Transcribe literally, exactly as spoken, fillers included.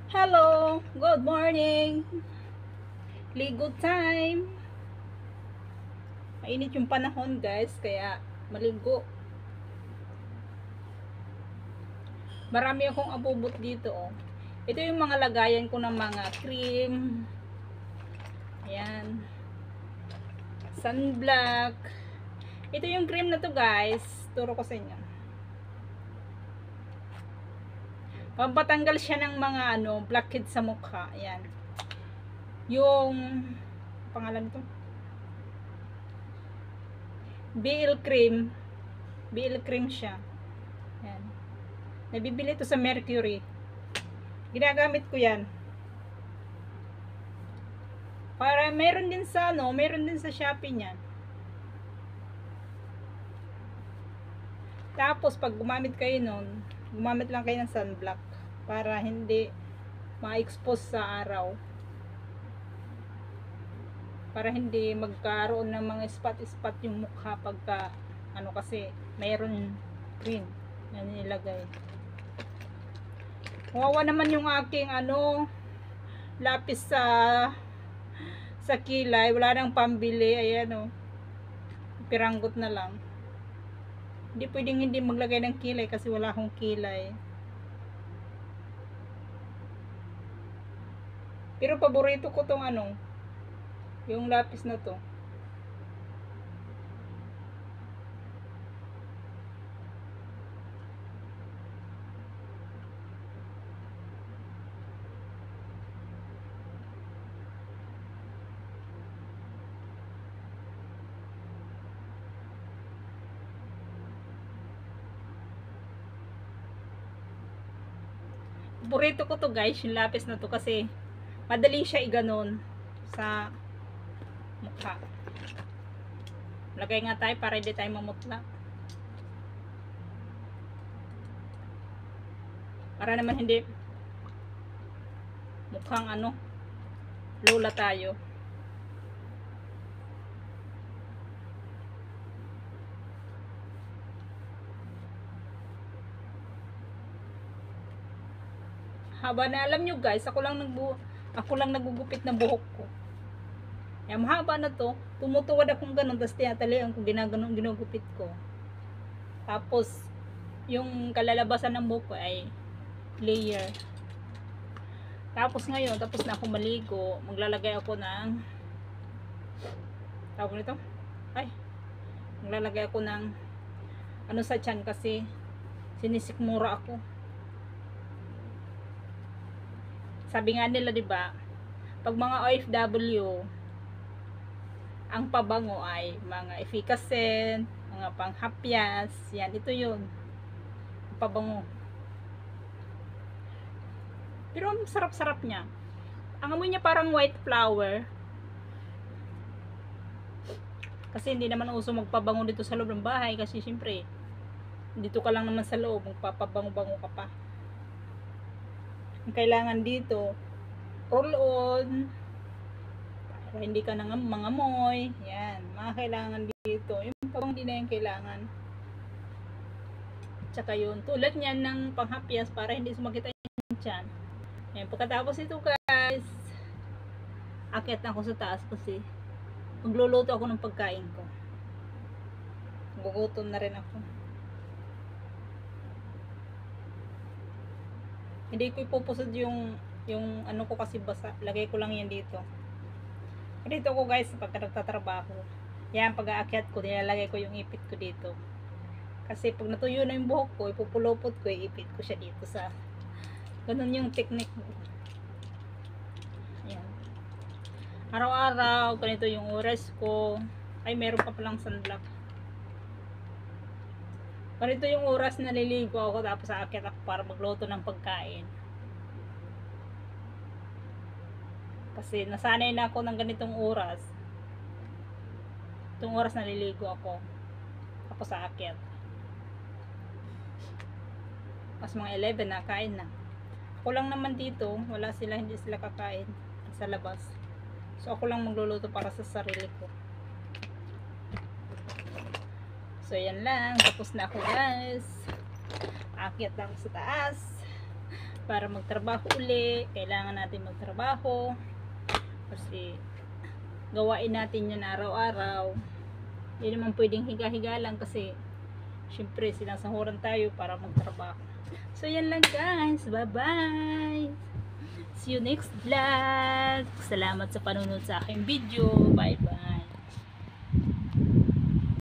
Hello, good morning. Ligo time. Mainit yung panahon, guys, kaya maligo. Marami akong abubot dito, oh. Ito yung mga lagayan ko ng mga cream. Ayan. Sunblock. Ito yung cream na to, guys. Turo ko sa inyo. Pampatanggal siya ng mga ano, blackheads sa mukha. Ayan. Yung pangalan to. B L cream. B L cream siya. Ayan. Nabibili ito sa Mercury. Ginagamit ko yan. Para meron din sa ano, meron din sa Shopee niyan. Tapos pag gumamit kayo nun, gumamit lang kayo ng sunblock para hindi ma-expose sa araw. Para hindi magkaroon ng mga spot-spot yung mukha pagka ano kasi mayroon cream na nilagay. Kawawa naman yung aking ano lapis sa sa kilay, wala nang pambili. Ayan o, piranggot na lang. Hindi pwedeng hindi maglagay ng kilay kasi wala akong kilay. Pero paborito ko tong ano, yung lapis na to. Paborito ko to, guys, yung lapis na to kasi madali siya iganon sa mukha. Lagay nga tayo para hindi tayo mamutla. Para naman hindi mukhang ano, lola tayo. Haba na, alam nyo guys, ako lang nagbu ako lang nagugupit ng buhok ko. Yan, mahaba na to. Tumutuwad akong ganun, tapos tinatalian ko, ginaganon, ginugupit ko. Tapos, yung kalalabasan ng buhok ko ay layer. Tapos ngayon, tapos na ako maligo, maglalagay ako ng tawag nito? Ay, maglalagay ako ng ano sa tiyan kasi sinisikmura ako. Sabi nga nila, 'di ba? Pag mga O F W, ang pabango ay mga efficacy, mga panghapyas, yan, ito 'yun. Pabango. Pero ang sarap-sarap niya. Ang amoy niya parang white flower. Kasi hindi naman uso magpabango dito sa loob ng bahay kasi syempre dito ka lang naman sa loob, magpapabango-bango ka pa. Ang kailangan dito, roll on para hindi ka nang mangamoy. Yan, mga kailangan dito. Yung pabang hindi na yung kailangan. Tsaka yun, tulad niyan ng panghapyas para hindi sumakit yung tiyan. Yan, pagkatapos ito guys, akyat na ako sa taas kasi magluluto ako ng pagkain ko. Gugutom na rin ako. Hindi ko ipupusod yung yung ano ko kasi basa. Lagay ko lang yan dito. Dito ko guys pagka nagtatrabaho. Yan, pag-aakyat ko, nilalagay ko yung ipit ko dito. Kasi pag natuyo na yung buhok ko, ipupulupot ko, ipit ko siya dito sa ganun yung technique. Yan. Araw-araw, ganito yung oras ko. Ay, meron pa palang sunblock. Ganito yung oras na naliligo ako tapos aakyat ako para magluto ng pagkain. Kasi nasanay na ako ng ganitong oras. Itong oras naliligo ako. Tapos aakyat. Tapos mga eleven na, kain na. Ako lang naman dito, wala sila, hindi sila kakain sa labas. So ako lang magluluto para sa sarili ko. So, yan lang. Tapos na ako guys. Aakyat lang sa taas. para magtrabaho uli. Kailangan natin magtrabaho kasi gawain natin yan araw-araw. Hindi naman pwedeng higa-higa lang kasi syempre sinasahuran tayo para magtrabaho. So yan lang guys, bye bye, see you next vlog. Salamat sa panunod sa aking video, bye bye.